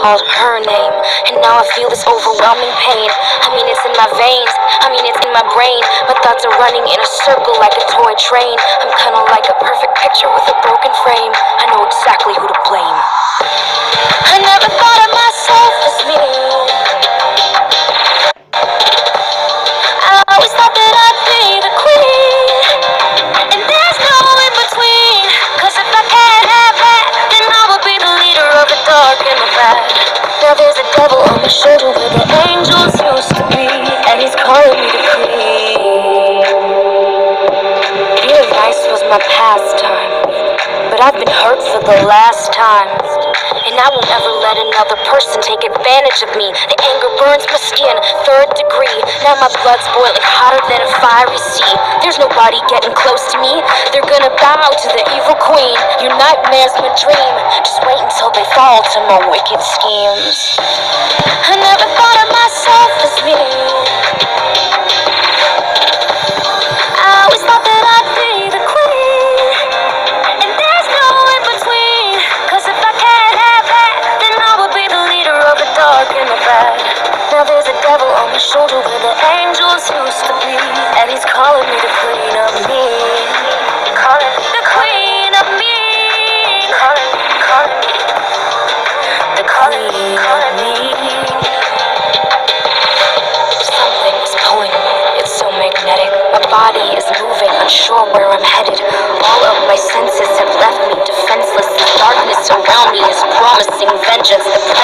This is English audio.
called her name, and now I feel this overwhelming pain. I mean, it's in my veins, I mean, it's in my brain. My thoughts are running in a circle like a toy train. I'm kinda like a perfect picture with a broken frame. I know exactly who to blame. I never thought of myself as me. I always thought that I'd be the queen, and there's no in between. Cause if I can't have that, then I will be the leader of the dark and the bad. Now there's a devil on my shoulder where the angels used to be, and he's calling me the queen. Being nice was my pastime, but I've been hurt for the last time. And I won't ever let another person take advantage of me. The anger burns my skin, 3rd degree. Now my blood's boiling hotter than a fiery sea. There's nobody getting close to me. They're gonna bow to the evil queen. Your nightmare's my dream. Just wait until they fall to my wicked schemes. I never thought of myself as me. I always thought that I'd be the queen, and there's no in between. Cause if I can't have that, then I will be the leader of the dark and the bad. Now there's a devil on my shoulder where the angels used to be, and he's calling me the queen of me. Calling the queen of me. Calling me. The queen of me. Something is pulling me. It's so magnetic. My body is moving, unsure where I'm headed. All of my senses have left me defenseless. The darkness around me is promising vengeance. The